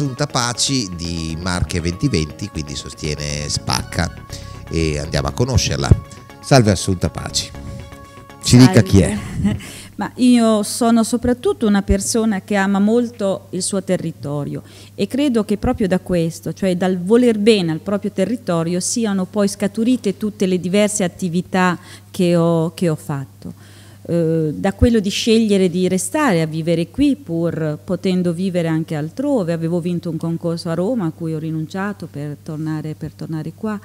Assunta Paci di Marche 2020, quindi sostiene Spacca, e andiamo a conoscerla. Salve Assunta Paci, ci dica chi è. Ma io sono soprattutto una persona che ama molto il suo territorio e credo che proprio da questo, cioè dal voler bene al proprio territorio, siano poi scaturite tutte le diverse attività che ho fatto. Da quello di scegliere di restare a vivere qui pur potendo vivere anche altrove. Avevo vinto un concorso a Roma a cui ho rinunciato per tornare qua,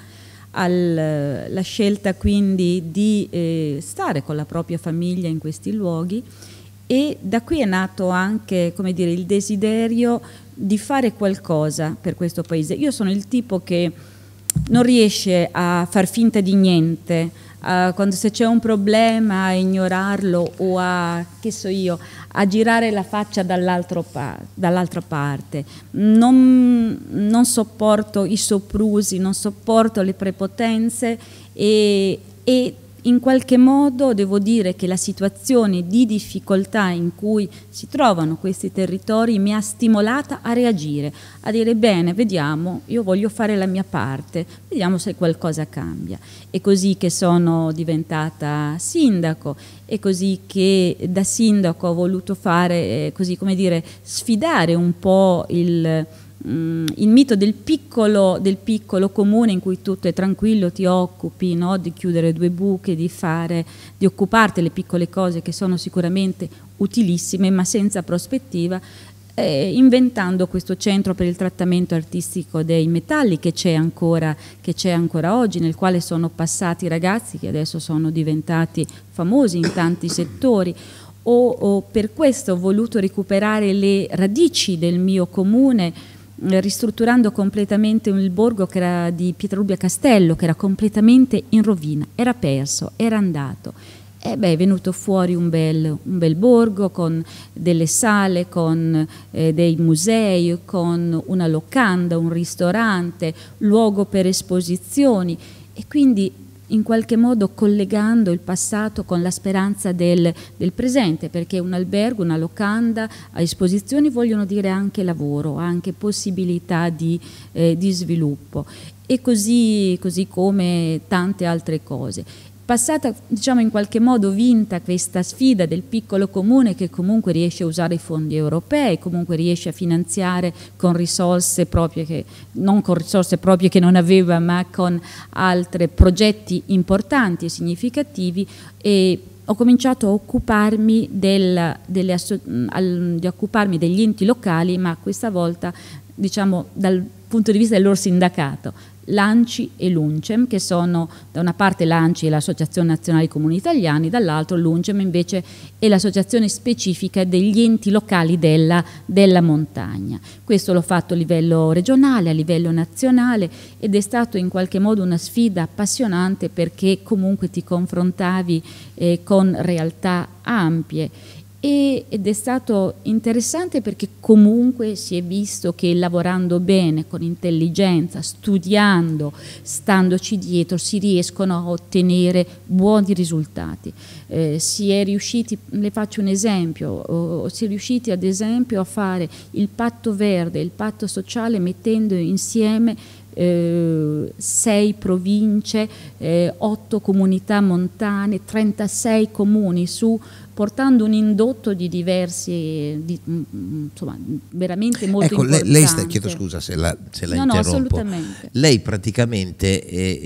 alla scelta quindi di stare con la propria famiglia in questi luoghi, e da qui è nato anche, come dire, il desiderio di fare qualcosa per questo paese. Io sono il tipo che non riesce a far finta di niente, quando se c'è un problema a ignorarlo o a girare la faccia dall'altra parte. Non sopporto i soprusi, non sopporto le prepotenze e in qualche modo devo dire che la situazione di difficoltà in cui si trovano questi territori mi ha stimolata a reagire, a dire bene, vediamo, io voglio fare la mia parte, vediamo se qualcosa cambia. È così che sono diventata sindaco, è così che da sindaco ho voluto fare, così come dire, sfidare un po' il mito del piccolo comune in cui tutto è tranquillo, ti occupi, no? Di chiudere due buche, di occuparti delle piccole cose che sono sicuramente utilissime ma senza prospettiva, inventando questo centro per il trattamento artistico dei metalli che c'è ancora oggi, nel quale sono passati ragazzi che adesso sono diventati famosi in tanti settori. Per questo ho voluto recuperare le radici del mio comune, ristrutturando completamente il borgo che era di Pietralubia Castello, che era completamente in rovina, era perso, era andato. È venuto fuori un bel borgo con delle sale, con dei musei, con una locanda, un ristorante, luogo per esposizioni, e quindi in qualche modo collegando il passato con la speranza del presente, perché un albergo, una locanda, a esposizioni vogliono dire anche lavoro, anche possibilità di sviluppo, e così come tante altre cose. Passata, diciamo, in qualche modo vinta questa sfida del piccolo comune che comunque riesce a usare i fondi europei, comunque riesce a finanziare con risorse proprie che non aveva, ma con altri progetti importanti e significativi, e ho cominciato a occuparmi di occuparmi degli enti locali, ma questa volta, diciamo, dal punto di vista del loro sindacato. L'ANCI e l'UNCEM, che sono, da una parte l'ANCI è l'Associazione Nazionale dei Comuni Italiani, dall'altro l'UNCEM invece è l'associazione specifica degli enti locali della montagna. Questo l'ho fatto a livello regionale, a livello nazionale, ed è stato in qualche modo una sfida appassionante, perché comunque ti confrontavi con realtà ampie. Ed è stato interessante perché comunque si è visto che lavorando bene, con intelligenza, studiando, standoci dietro, si riescono a ottenere buoni risultati. Si è riusciti, le faccio un esempio, si è riusciti ad esempio a fare il patto verde, il patto sociale, mettendo insieme 6 province, 8 comunità montane, 36 comuni, portando un indotto di diversi, insomma, veramente molto importante. Lei chiedo scusa se la interrompo. No, assolutamente. Lei praticamente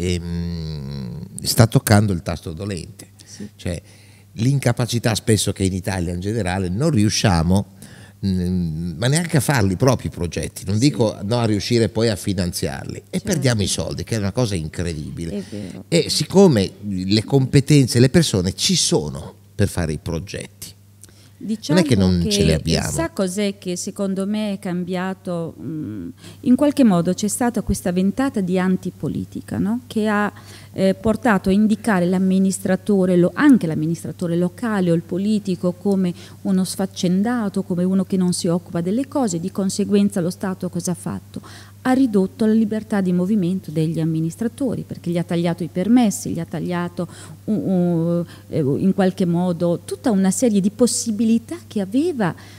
sta toccando il tasto dolente, sì. Cioè l'incapacità spesso che in Italia in generale non riusciamo, ma neanche a farli i propri progetti, non dico no, a riuscire poi a finanziarli, e certo, perdiamo i soldi, che è una cosa incredibile. È vero. E siccome le competenze, le persone ci sono per fare i progetti, diciamo, non è che non ce le abbiamo. Sa cos'è che secondo me è cambiato? In qualche modo c'è stata questa ventata di antipolitica, no? Che ha portato a indicare l'amministratore, anche l'amministratore locale o il politico, come uno sfaccendato, come uno che non si occupa delle cose. Di conseguenza lo Stato cosa ha fatto? Ha ridotto la libertà di movimento degli amministratori, perché gli ha tagliato i permessi, gli ha tagliato in qualche modo tutta una serie di possibilità che aveva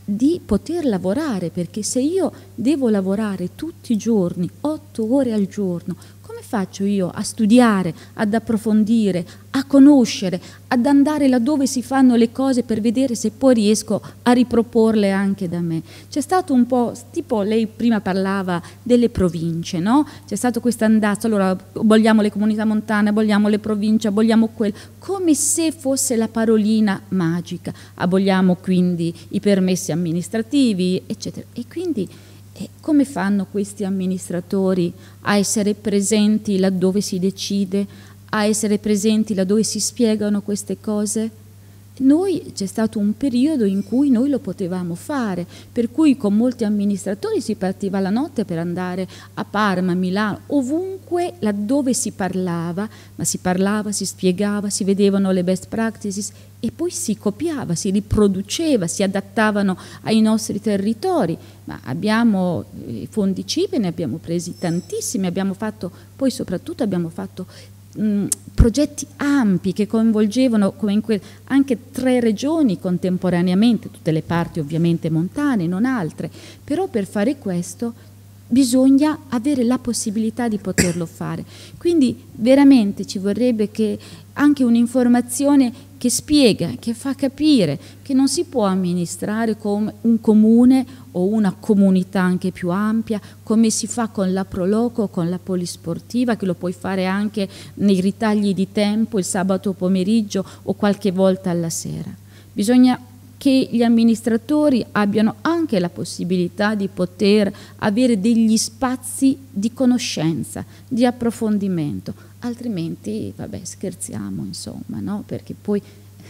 di poter lavorare, perché se io devo lavorare tutti i giorni, 8 ore al giorno, come faccio io a studiare, ad approfondire, a conoscere, ad andare laddove si fanno le cose per vedere se poi riesco a riproporle anche da me? C'è stato un po', tipo lei prima parlava delle province, no? C'è stato questo andazzo, allora vogliamo le comunità montane, vogliamo le province, vogliamo quello, come se fosse la parolina magica, aboliamo quindi i permessi amministrativi, eccetera. E quindi come fanno questi amministratori a essere presenti laddove si decide, a essere presenti laddove si spiegano queste cose? Noi c'è stato un periodo in cui noi lo potevamo fare, per cui con molti amministratori si partiva la notte per andare a Parma, a Milano, ovunque laddove si parlava, ma si parlava, si spiegava, si vedevano le best practices e poi si copiava, si riproduceva, si adattavano ai nostri territori. Ma abbiamo i fondi CIPE, ne abbiamo presi tantissimi, abbiamo fatto, poi soprattutto abbiamo fatto progetti ampi che coinvolgevano come anche 3 regioni contemporaneamente, tutte le parti ovviamente montane, non altre, però per fare questo bisogna avere la possibilità di poterlo fare. Quindi veramente ci vorrebbe che anche un'informazione che spiega, che fa capire che non si può amministrare come un comune o una comunità anche più ampia, come si fa con la Proloco o con la polisportiva, che lo puoi fare anche nei ritagli di tempo, il sabato pomeriggio o qualche volta alla sera. Bisogna che gli amministratori abbiano anche la possibilità di poter avere degli spazi di conoscenza, di approfondimento, altrimenti, vabbè, scherziamo, insomma, no? Perché poi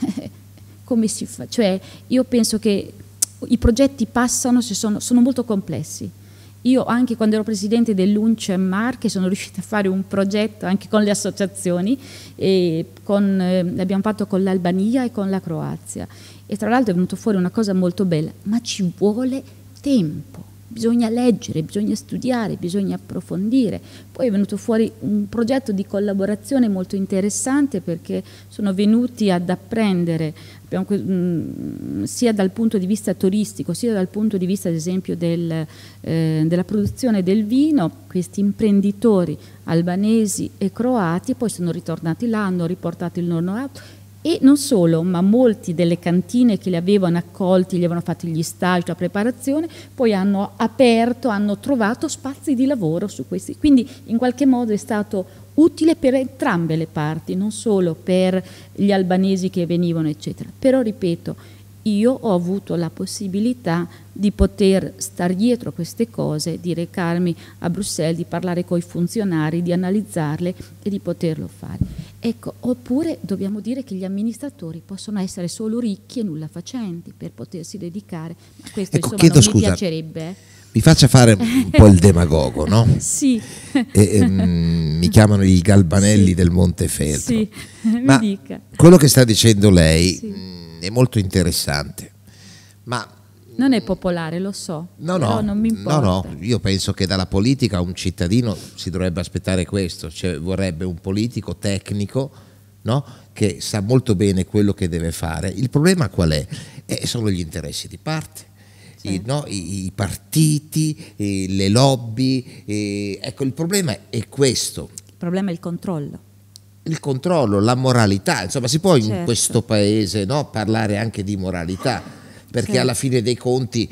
come si fa? Cioè, io penso che i progetti passano se sono molto complessi. Io anche quando ero presidente dell'UNCEM Marche sono riuscita a fare un progetto anche con le associazioni, l'abbiamo fatto con l'Albania e con la Croazia. E tra l'altro è venuto fuori una cosa molto bella, ma ci vuole tempo, bisogna leggere, bisogna studiare, bisogna approfondire. Poi è venuto fuori un progetto di collaborazione molto interessante, perché sono venuti ad apprendere, sia dal punto di vista turistico, sia dal punto di vista ad esempio della produzione del vino, questi imprenditori albanesi e croati, poi sono ritornati là, hanno riportato il know-how. E non solo, ma molti delle cantine che li avevano accolti, gli avevano fatto gli stage, la preparazione, poi hanno aperto, hanno trovato spazi di lavoro su questi. Quindi in qualche modo è stato utile per entrambe le parti, non solo per gli albanesi che venivano, eccetera. Però, ripeto, io ho avuto la possibilità di poter star dietro a queste cose, di recarmi a Bruxelles, di parlare con i funzionari, di analizzarle e di poterlo fare. Ecco, oppure dobbiamo dire che gli amministratori possono essere solo ricchi e nulla facenti per potersi dedicare. Ma questo, ecco, insomma, non mi scusa, piacerebbe. Mi faccia fare un po' il demagogo, no? Sì. Mi chiamano i Galbanelli, sì, del Montefeltro. Sì, ma mi dica. Quello che sta dicendo lei, sì, è molto interessante, ma non è popolare, lo so, no, però non mi importa. No, io penso che dalla politica un cittadino si dovrebbe aspettare questo, cioè vorrebbe un politico tecnico, no? Che sa molto bene quello che deve fare. Il problema qual è? Sono gli interessi di parte. Sì. I partiti, le lobby, ecco, il problema è questo. Il problema è il controllo. Il controllo, la moralità, insomma si può, certo, in questo paese, no, parlare anche di moralità, perché certo, alla fine dei conti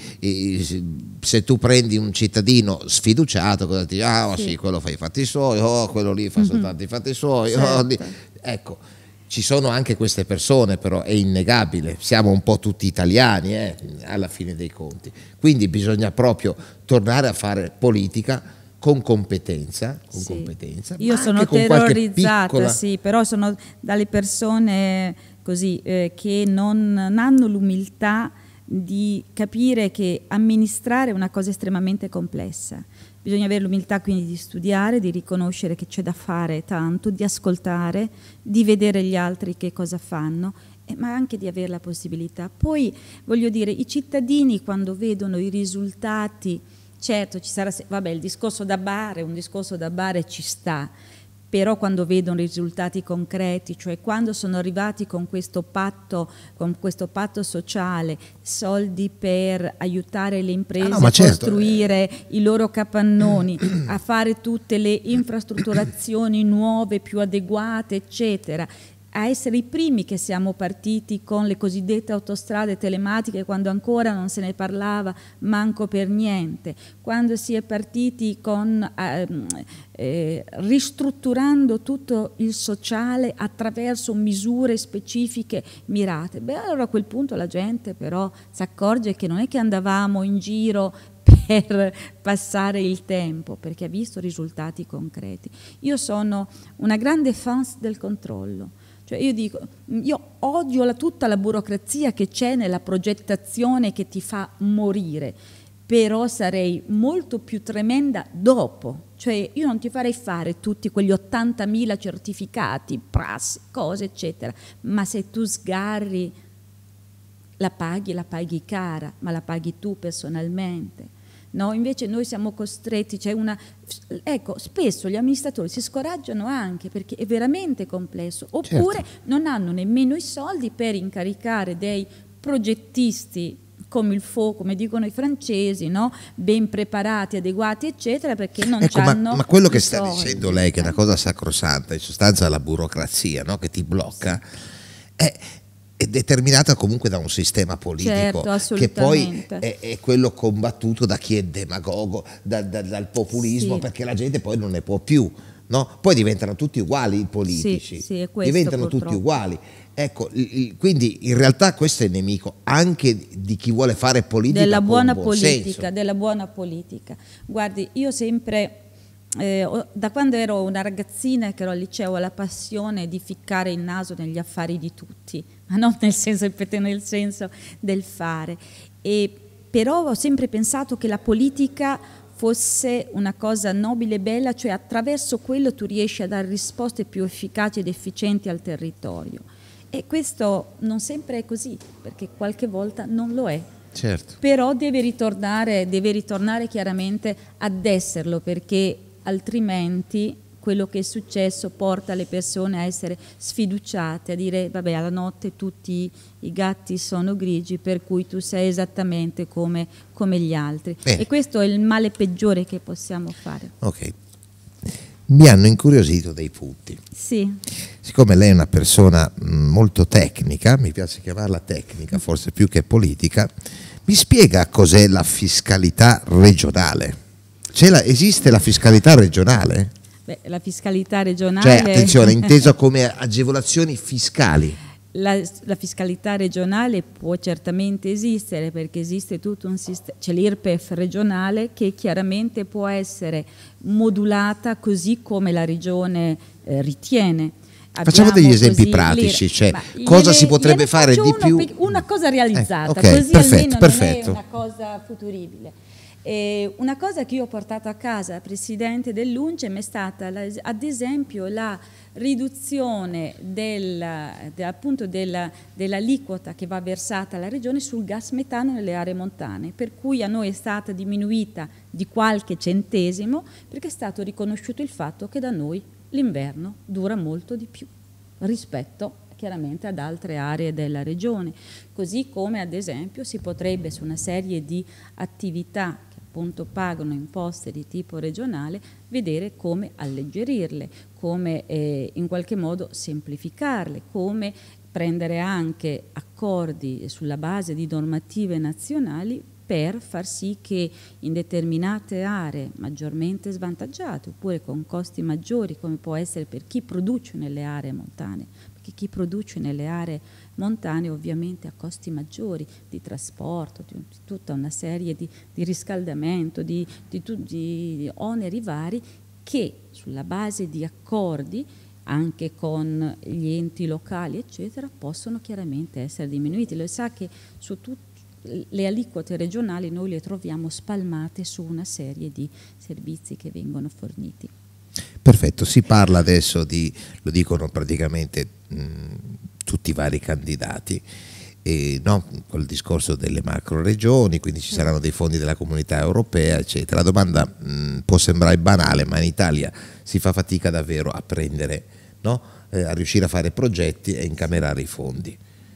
se tu prendi un cittadino sfiduciato, cosa ti dici? Sì, quello fa i fatti suoi, quello lì fa soltanto i fatti suoi, certo, ecco. Ci sono anche queste persone, però è innegabile, siamo un po' tutti italiani alla fine dei conti, quindi bisogna proprio tornare a fare politica con competenza, sì, competenza. Io sono terrorizzata, piccola... sì, però sono dalle persone così che non hanno l'umiltà di capire che amministrare è una cosa estremamente complessa. Bisogna avere l'umiltà quindi di studiare, di riconoscere che c'è da fare tanto, di ascoltare, di vedere gli altri che cosa fanno, ma anche di avere la possibilità. Poi, voglio dire, i cittadini quando vedono i risultati, certo ci sarà, vabbè, un discorso da bare ci sta, però quando vedono risultati concreti, cioè quando sono arrivati con questo patto sociale, soldi per aiutare le imprese a costruire i loro capannoni, a fare tutte le infrastrutturazioni nuove, più adeguate, eccetera, a essere i primi che siamo partiti con le cosiddette autostrade telematiche quando ancora non se ne parlava manco per niente, quando si è partiti con ristrutturando tutto il sociale attraverso misure specifiche mirate. Beh, allora a quel punto la gente però si accorge che non è che andavamo in giro per passare il tempo, perché ha visto risultati concreti. Io sono una grande fan del controllo. Cioè io odio tutta la burocrazia che c'è nella progettazione che ti fa morire, però sarei molto più tremenda dopo. Cioè io non ti farei fare tutti quegli 80.000 certificati, prassi, cose, eccetera, ma se tu sgarri la paghi cara, ma la paghi tu personalmente. No, invece noi siamo costretti, ecco, spesso gli amministratori si scoraggiano anche perché è veramente complesso, oppure non hanno nemmeno i soldi per incaricare dei progettisti come dicono i francesi, no? Ben preparati, adeguati, eccetera, perché non hanno. Ma quello che sta dicendo lei, che è una cosa sacrosanta, in sostanza la burocrazia, no? Che ti blocca, è determinata comunque da un sistema politico, che poi è quello combattuto da chi è demagogo, dal populismo, perché la gente poi non ne può più, no? Poi diventano tutti uguali i politici, è questo, diventano purtroppo tutti uguali. Ecco, quindi in realtà questo è nemico anche di chi vuole fare politica della buona con buon senso. Della buona politica. Guardi, io sempre da quando ero una ragazzina che ero al liceo, ho la passione di ficcare il naso negli affari di tutti, ma non nel senso del fare. Però ho sempre pensato che la politica fosse una cosa nobile e bella, cioè attraverso quello tu riesci a dare risposte più efficaci ed efficienti al territorio. E questo non sempre è così, perché qualche volta non lo è. Certo. Però deve ritornare chiaramente ad esserlo, perché altrimenti quello che è successo porta le persone a essere sfiduciate, a dire vabbè, alla notte tutti i gatti sono grigi, per cui tu sei esattamente come gli altri. E questo è il male peggiore che possiamo fare. Ok, mi hanno incuriosito dei punti. Sì. Siccome lei è una persona molto tecnica, mi piace chiamarla tecnica, forse più che politica, mi spiega cos'è la fiscalità regionale? Esiste la fiscalità regionale? Beh, la fiscalità regionale... Cioè, attenzione, intesa come agevolazioni fiscali. La fiscalità regionale può certamente esistere, perché esiste tutto un sistema, c'è l'IRPEF regionale che chiaramente può essere modulata così come la regione ritiene. Facciamo degli esempi pratici, cioè cosa si potrebbe fare di più? Una cosa realizzata, così almeno perfetto. Non è una cosa futuribile. Una cosa che io ho portato a casa, presidente dell'UNCEM, è stata ad esempio la riduzione dell'aliquota che va versata alla regione sul gas metano nelle aree montane, per cui a noi è stata diminuita di qualche centesimo, perché è stato riconosciuto il fatto che da noi l'inverno dura molto di più rispetto chiaramente ad altre aree della regione, così come ad esempio si potrebbe su una serie di attività che appunto pagano imposte di tipo regionale vedere come alleggerirle, come in qualche modo semplificarle, come prendere anche accordi sulla base di normative nazionali per far sì che in determinate aree maggiormente svantaggiate oppure con costi maggiori, come può essere per chi produce nelle aree montane, perché chi produce nelle aree montane ovviamente ha costi maggiori di trasporto, di tutta una serie di riscaldamento, di oneri vari che sulla base di accordi anche con gli enti locali eccetera possono chiaramente essere diminuiti. Lo sa che su tutti le aliquote regionali noi le troviamo spalmate su una serie di servizi che vengono forniti. Perfetto, si parla adesso lo dicono praticamente tutti i vari candidati, no, col discorso delle macro regioni, quindi ci saranno dei fondi della comunità europea, eccetera. La domanda può sembrare banale, ma in Italia si fa fatica davvero a prendere, no? A riuscire a fare progetti e incamerare i fondi.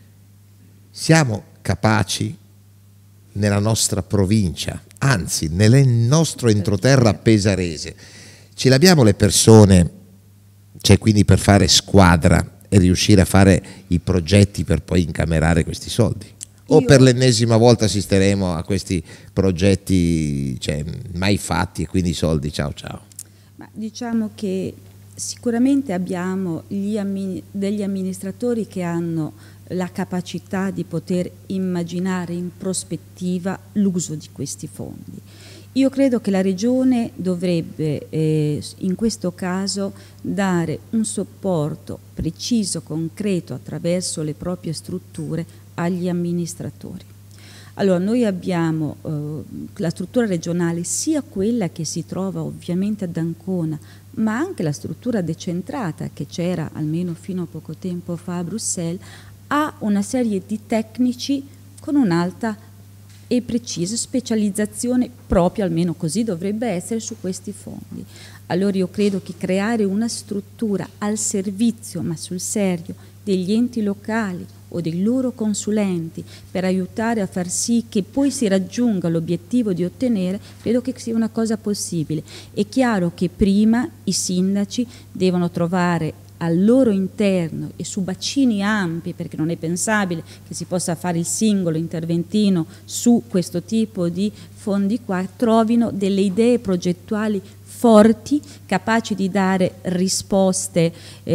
Siamo capaci nella nostra provincia, anzi nel nostro entroterra pesarese, ce l'abbiamo le persone, cioè quindi per fare squadra e riuscire a fare i progetti per poi incamerare questi soldi? O per l'ennesima volta assisteremo a questi progetti, cioè, mai fatti, e quindi i soldi ciao ciao? Ma diciamo che sicuramente abbiamo degli amministratori che hanno la capacità di poter immaginare in prospettiva l'uso di questi fondi. Io credo che la Regione dovrebbe in questo caso dare un supporto preciso, concreto, attraverso le proprie strutture agli amministratori. Allora, noi abbiamo la struttura regionale, sia quella che si trova ovviamente ad Ancona, ma anche la struttura decentrata che c'era almeno fino a poco tempo fa a Bruxelles, ha una serie di tecnici con un'alta e precisa specializzazione proprio, almeno così dovrebbe essere, su questi fondi. Allora io credo che creare una struttura al servizio, ma sul serio, degli enti locali o dei loro consulenti per aiutare a far sì che poi si raggiunga l'obiettivo di ottenere, credo che sia una cosa possibile. È chiaro che prima i sindaci devono trovare al loro interno e su bacini ampi, perché non è pensabile che si possa fare il singolo interventino su questo tipo di fondi qua, trovino delle idee progettuali forti, capaci di dare risposte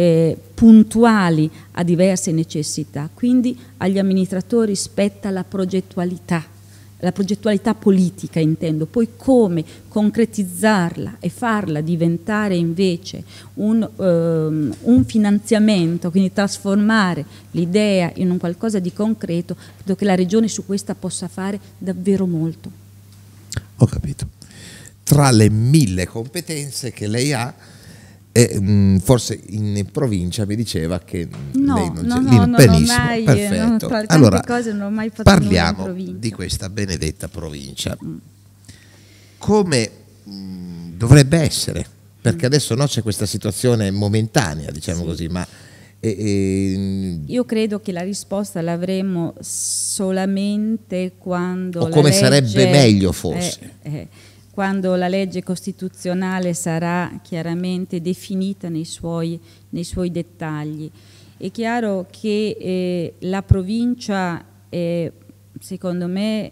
puntuali a diverse necessità. Quindi agli amministratori spetta la progettualità politica intendo, poi come concretizzarla e farla diventare invece un finanziamento, quindi trasformare l'idea in un qualcosa di concreto, credo che la Regione su questa possa fare davvero molto. Ho capito. Tra le 1000 competenze che lei ha, forse in provincia mi diceva che lei non benissimo, mai, perfetto. Tra tante allora cose non ho mai fatto parliamo di questa benedetta provincia. Come dovrebbe essere? Perché adesso no, c'è questa situazione momentanea, diciamo così, ma io credo che la risposta l'avremo solamente quando o come sarebbe meglio forse. Quando la legge costituzionale sarà chiaramente definita nei suoi dettagli. È chiaro che la provincia, secondo me,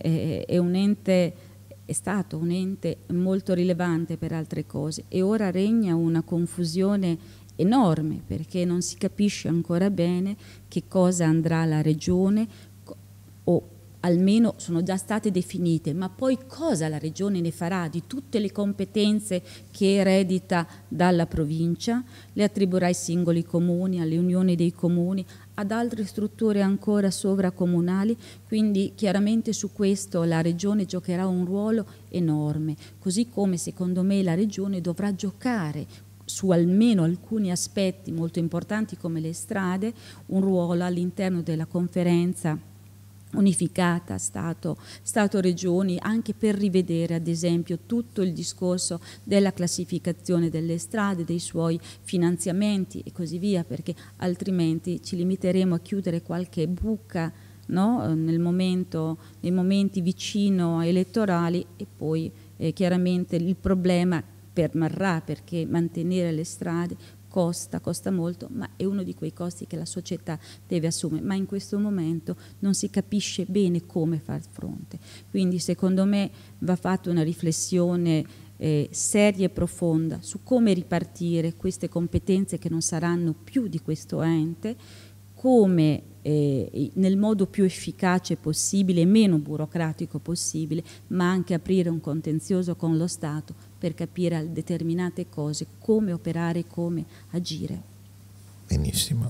è stato un ente molto rilevante per altre cose e ora regna una confusione enorme perché non si capisce ancora bene che cosa andrà alla Regione o almeno sono già state definite, ma poi cosa la Regione ne farà di tutte le competenze che eredita dalla provincia? Le attribuirà ai singoli comuni, alle unioni dei comuni, ad altre strutture ancora sovracomunali, quindi chiaramente su questo la Regione giocherà un ruolo enorme, così come secondo me la Regione dovrà giocare su almeno alcuni aspetti molto importanti come le strade, un ruolo all'interno della conferenza unificata Stato-Regioni, anche per rivedere ad esempio tutto il discorso della classificazione delle strade, dei suoi finanziamenti e così via, perché altrimenti ci limiteremo a chiudere qualche buca, no? Nei momenti vicino a elettorali e poi chiaramente il problema permarrà perché mantenere le strade costa molto, ma è uno di quei costi che la società deve assumere, ma in questo momento non si capisce bene come far fronte. Quindi secondo me va fatta una riflessione seria e profonda su come ripartire queste competenze che non saranno più di questo ente, come nel modo più efficace possibile e meno burocratico possibile, ma anche aprire un contenzioso con lo Stato per capire determinate cose, come operare, come agire. Benissimo.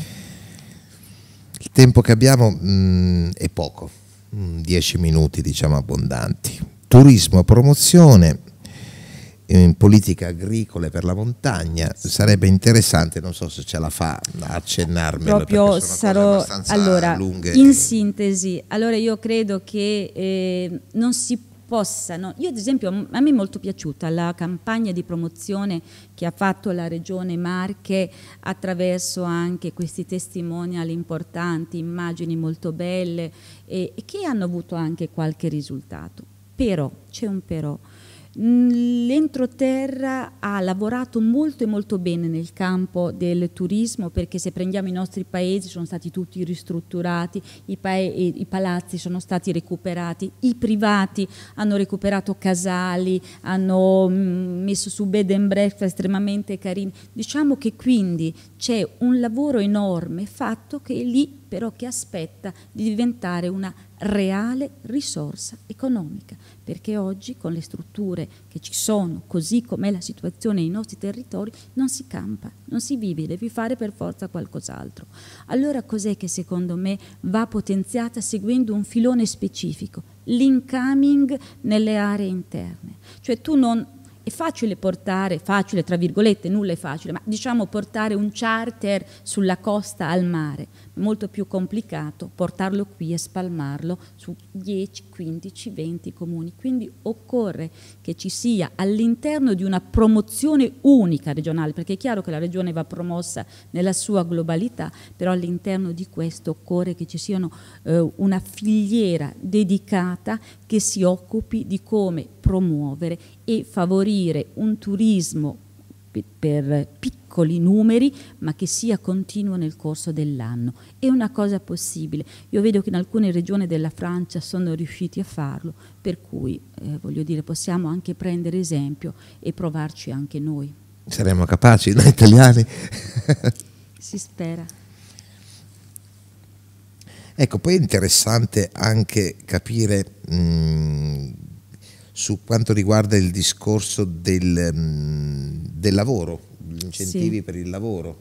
Il tempo che abbiamo è poco, 10 minuti diciamo abbondanti. Turismo, promozione, in politica agricola per la montagna. Sarebbe interessante, non so se ce la fa a accennarmelo, proprio sarò allora lunghe. In sintesi, allora io credo che non si possano, io ad esempio a me è molto piaciuta la campagna di promozione che ha fatto la Regione Marche attraverso anche questi testimonial importanti, immagini molto belle e che hanno avuto anche qualche risultato. Però, c'è un però, l'entroterra ha lavorato molto e molto bene nel campo del turismo, perché se prendiamo i nostri paesi sono stati tutti ristrutturati, i palazzi sono stati recuperati, i privati hanno recuperato casali, hanno messo su bed and breakfast estremamente carini. Diciamo che quindi c'è un lavoro enorme fatto che è lì però che aspetta di diventare una reale risorsa economica, perché oggi con le strutture che ci sono, così com'è la situazione nei nostri territori, non si campa, non si vive, devi fare per forza qualcos'altro. Allora cos'è che secondo me va potenziata seguendo un filone specifico? L'incoming nelle aree interne, cioè tu non... È facile portare, facile tra virgolette, nulla è facile, ma diciamo portare un charter sulla costa al mare, molto più complicato portarlo qui e spalmarlo su 10, 15, 20 comuni. Quindi occorre che ci sia all'interno di una promozione unica regionale, perché è chiaro che la regione va promossa nella sua globalità, però all'interno di questo occorre che ci sia una filiera dedicata che si occupi di come promuovere e favorire un turismo per piccoli numeri, ma che sia continuo nel corso dell'anno. È una cosa possibile. Io vedo che in alcune regioni della Francia sono riusciti a farlo, per cui voglio dire, possiamo anche prendere esempio e provarci anche noi. Saremo capaci, noi italiani? Si spera. Ecco, poi è interessante anche capire su quanto riguarda il discorso del lavoro, gli incentivi per il lavoro.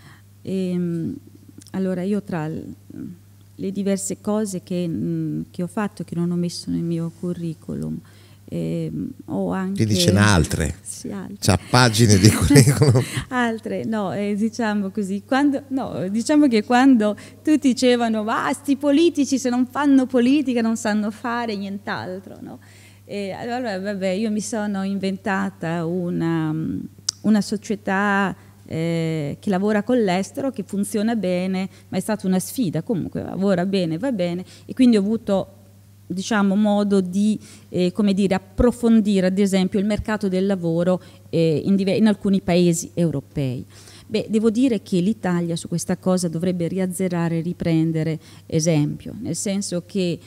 Allora io tra le diverse cose che ho fatto, che non ho messo nel mio curriculum, ho anche... Che dice altre? Sì, altre. C'ha pagine di curriculum. Altre, no, diciamo così, diciamo che quando tutti dicevano sti politici se non fanno politica non sanno fare nient'altro, no? E allora vabbè, io mi sono inventata una società che lavora con l'estero, che funziona bene, ma è stata una sfida, comunque lavora bene, va bene, e quindi ho avuto, diciamo, modo di come dire, approfondire ad esempio il mercato del lavoro in alcuni paesi europei. Beh, devo dire che l'Italia su questa cosa dovrebbe riazzerare e riprendere esempio, nel senso che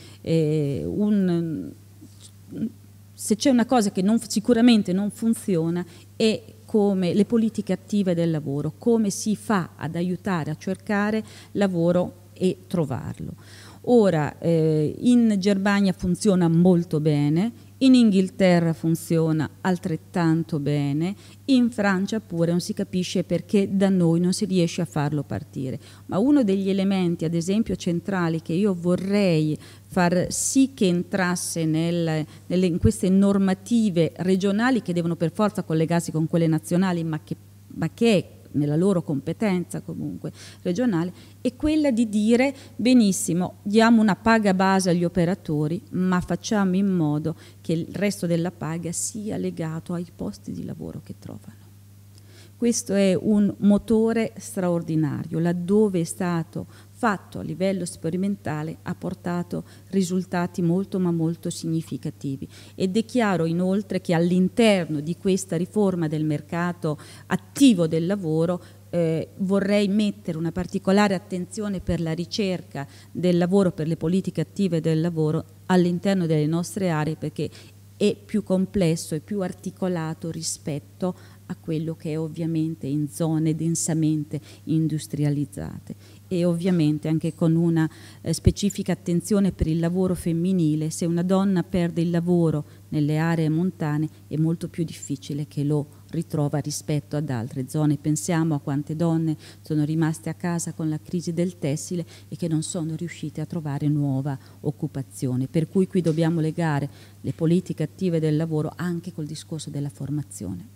se c'è una cosa che sicuramente non funziona è come le politiche attive del lavoro, come si fa ad aiutare a cercare lavoro e trovarlo. Ora, in Germania funziona molto bene, in Inghilterra funziona altrettanto bene, in Francia pure non si capisce perché da noi non si riesce a farlo partire. Ma uno degli elementi, ad esempio, centrali che io vorrei far sì che entrasse in queste normative regionali, che devono per forza collegarsi con quelle nazionali, ma che è nella loro competenza comunque regionale, è quella di dire benissimo, diamo una paga base agli operatori, ma facciamo in modo che il resto della paga sia legato ai posti di lavoro che trovano. Questo è un motore straordinario, laddove è stato fatto a livello sperimentale ha portato risultati molto ma molto significativi, ed è chiaro inoltre che all'interno di questa riforma del mercato attivo del lavoro vorrei mettere una particolare attenzione per la ricerca del lavoro, per le politiche attive del lavoro all'interno delle nostre aree, perché è più complesso e più articolato rispetto a quello che è ovviamente in zone densamente industrializzate, e ovviamente anche con una specifica attenzione per il lavoro femminile. Se una donna perde il lavoro nelle aree montane è molto più difficile che lo ritrova rispetto ad altre zone. Pensiamo a quante donne sono rimaste a casa con la crisi del tessile e che non sono riuscite a trovare nuova occupazione, per cui qui dobbiamo legare le politiche attive del lavoro anche col discorso della formazione.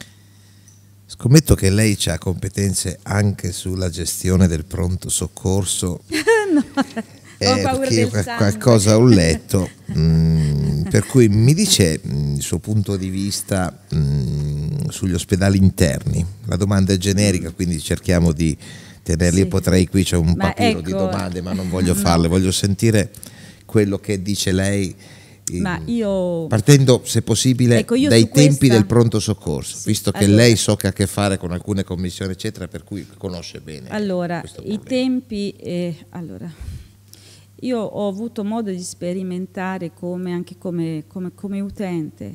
Scommetto che lei ha competenze anche sulla gestione del pronto soccorso. No, ho paura perché del io sangue. qualcosa ho letto, per cui mi dice il suo punto di vista sugli ospedali interni. La domanda è generica, quindi cerchiamo di tenerli. Sì. Potrei, qui c'è un papiro di ecco, domande, ma non voglio farle, voglio sentire quello che dice lei. Ma io, partendo, se possibile, ecco, io dai tempi questa, del pronto soccorso, sì, visto che allora, lei so che ha a che fare con alcune commissioni eccetera, per cui conosce bene questo i tempi, allora, io ho avuto modo di sperimentare anche come utente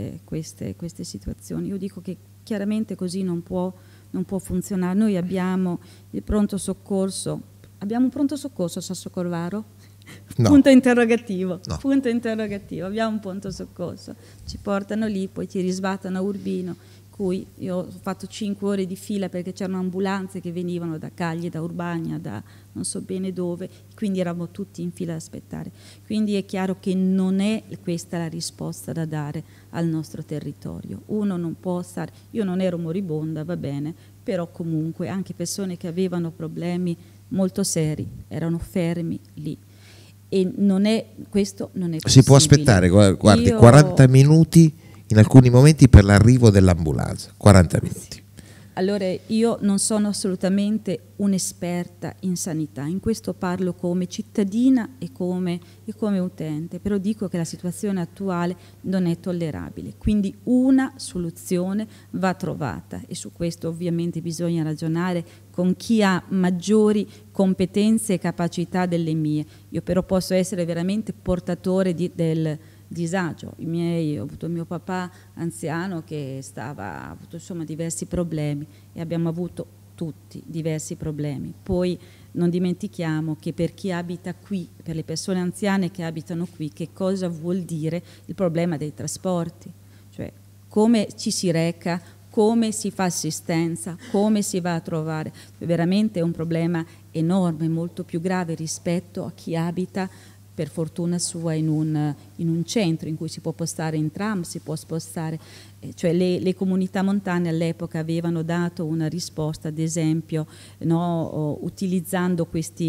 queste situazioni. Io dico che chiaramente così non può funzionare. Noi abbiamo il pronto soccorso, abbiamo un pronto soccorso a Sassocorvaro? No. Punto interrogativo, No. punto interrogativo, abbiamo un pronto soccorso, ci portano lì, poi ti risbattano a Urbino, cui io ho fatto 5 ore di fila perché c'erano ambulanze che venivano da Cagli, da Urbania, da non so bene dove, quindi eravamo tutti in fila ad aspettare. Quindi è chiaro che non è questa la risposta da dare al nostro territorio. Uno non può stare, io non ero moribonda, va bene, però comunque anche persone che avevano problemi molto seri erano fermi lì. E questo non è possibile. Si può aspettare, guardi, 40 minuti in alcuni momenti per l'arrivo dell'ambulanza, 40 minuti. Allora, io non sono assolutamente un'esperta in sanità, in questo parlo come cittadina e come utente, però dico che la situazione attuale non è tollerabile, quindi una soluzione va trovata e su questo ovviamente bisogna ragionare con chi ha maggiori competenze e capacità delle mie. Io però posso essere veramente portatore del disagio. Ho avuto mio papà anziano che ha avuto insomma diversi problemi e abbiamo avuto tutti diversi problemi. Poi non dimentichiamo che per chi abita qui, per le persone anziane che abitano qui, che cosa vuol dire il problema dei trasporti? Cioè come ci si reca, come si fa assistenza, come si va a trovare. Veramente è un problema enorme, molto più grave rispetto a chi abita per fortuna sua in un centro in cui si può postare in tram, si può spostare, cioè le comunità montane all'epoca avevano dato una risposta, ad esempio, no, utilizzando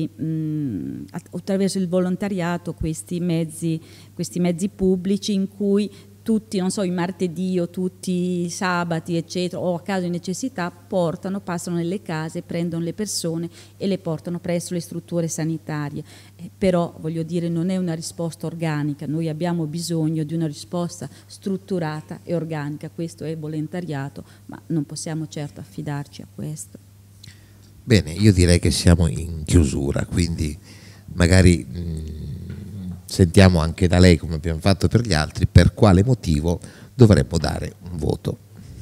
attraverso il volontariato questi mezzi pubblici in cui tutti, non so, i martedì o tutti i sabati, eccetera, o a caso di necessità, passano nelle case, prendono le persone e le portano presso le strutture sanitarie. Però, voglio dire, non è una risposta organica, noi abbiamo bisogno di una risposta strutturata e organica, questo è volontariato, ma non possiamo certo affidarci a questo. Bene, io direi che siamo in chiusura, quindi magari sentiamo anche da lei, come abbiamo fatto per gli altri, per quale motivo dovremmo dare un voto.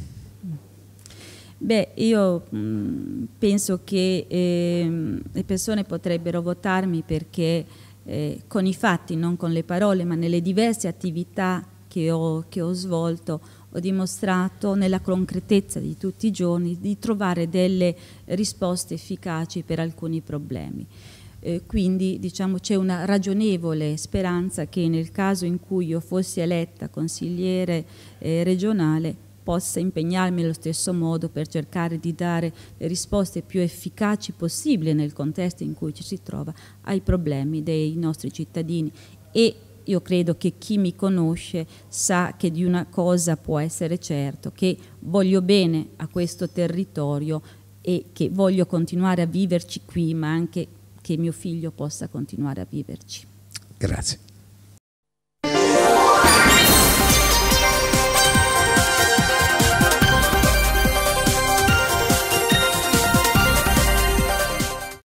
Beh, io penso che le persone potrebbero votarmi perché con i fatti, non con le parole, ma nelle diverse attività che ho svolto, ho dimostrato nella concretezza di tutti i giorni di trovare delle risposte efficaci per alcuni problemi. Quindi diciamo c'è una ragionevole speranza che nel caso in cui io fossi eletta consigliere regionale possa impegnarmi allo stesso modo per cercare di dare le risposte più efficaci possibili nel contesto in cui ci si trova ai problemi dei nostri cittadini. E io credo che chi mi conosce sa che di una cosa può essere certo, che voglio bene a questo territorio e che voglio continuare a viverci qui, ma anche che mio figlio possa continuare a viverci. Grazie.